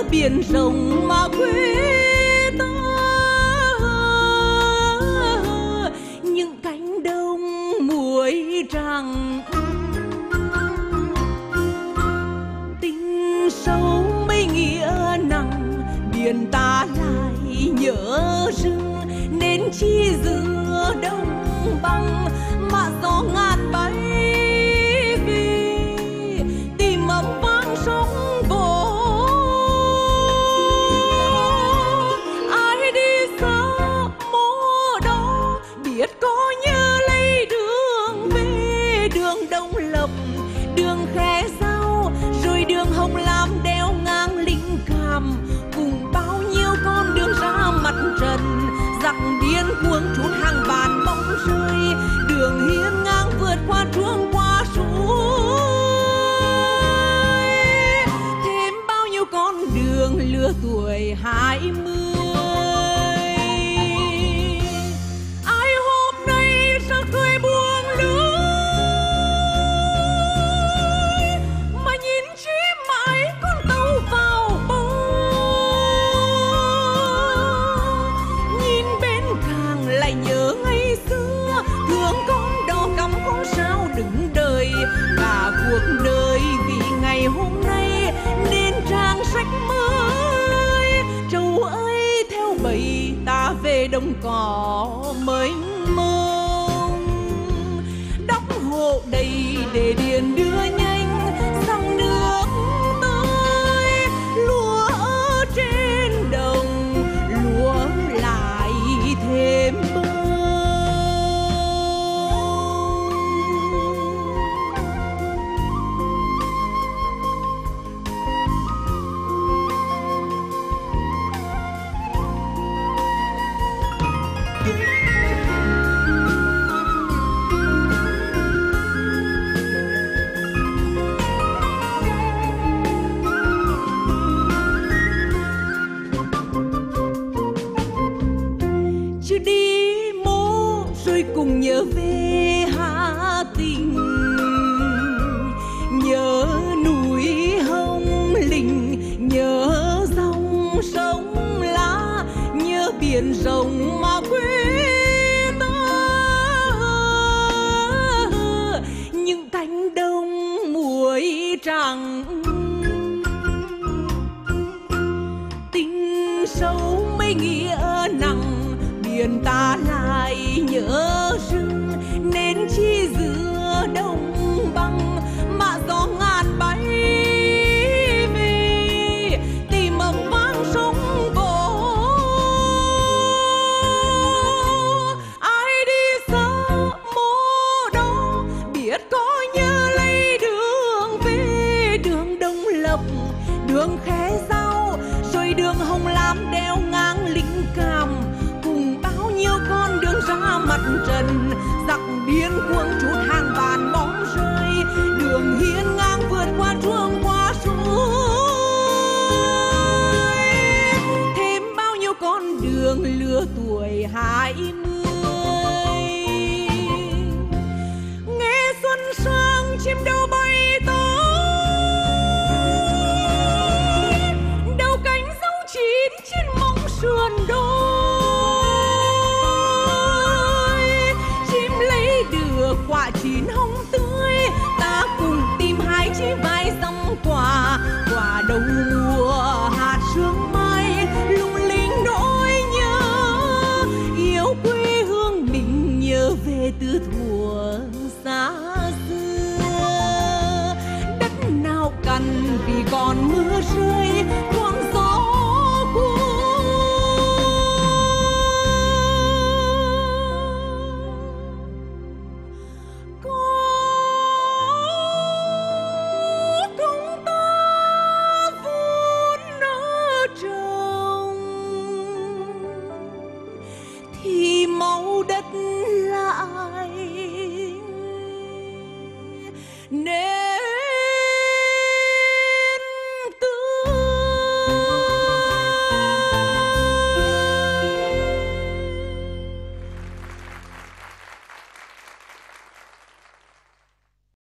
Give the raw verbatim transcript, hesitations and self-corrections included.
biển rộng mà quê ta. Những cánh đồng muối trắng tình sâu mấy nghĩa nặng, biển ta lại nhớ rừng nên chi giữa đông băng mà gió ngạt bay về tìm ấm vang sóng vỗ. Ai đi xa mô đó biết có nhớ lấy đường về, đường Đông Lập, đường Khe Dao, rồi đường Hồng Lam đeo ngang Linh Cảm, cùng bao nhiêu con đường ra mặt trần. Giặc điên cuồng trút hàng vạn bóng rơi, đường hiên ngang vượt qua truông qua suối. Thêm bao nhiêu con đường lứa tuổi hai mươi, ai hôm nay sao cười buông lưới mà nhìn chỉ mãi con tàu vào bờ. Nhìn bên càng lại nhớ ngày xưa, thương con đò cắm con sao đứng đời. Cả cuộc đời vì ngày hôm nay nên trang sách mới. Trâu ơi theo bầy ta về đồng cỏ mênh mông, đắp hộ đầy để điền đưa nhanh sang nước tới. Lúa ở trên đồng lúa lại thêm bông. Chứ đi mô rồi cùng nhớ về Hà Tĩnh, nhớ núi Hồng Lĩnh, nhớ dòng sông lá, nhớ biển rộng mà quê ta. Những cánh đồng muối trắng tình sâu mấy nghĩa nặng, biển ta lại nhớ rừng nên chi giữa đông băng mà gió ngạt bay về tìm ấm vang sóng vỗ. Ai đi xa mô đó biết có nhớ lấy đường về, đường Đông Lập, đường Khe Dao, rồi đường Hồng Lam đeo ngang Linh Cảm, cùng bao nhiêu con đường ra mặt trần. Giặc điên cuồng trút hàng vạn bóng rơi, đường hiên ngang vượt qua truông qua suối. Thêm bao nhiêu con đường lứa tuổi hai mươi, nghe xuân sang chim đâu bay tới, đầu cánh dấu chín trên móng sườn đôi. Chim lấy được quả chín hồng tươi, ta cùng tìm hai chí vai dăm quả. Quả đầu mùa hạt sương mai lung linh nỗi nhớ, yêu quê hương mình nhớ về từ thuở xa.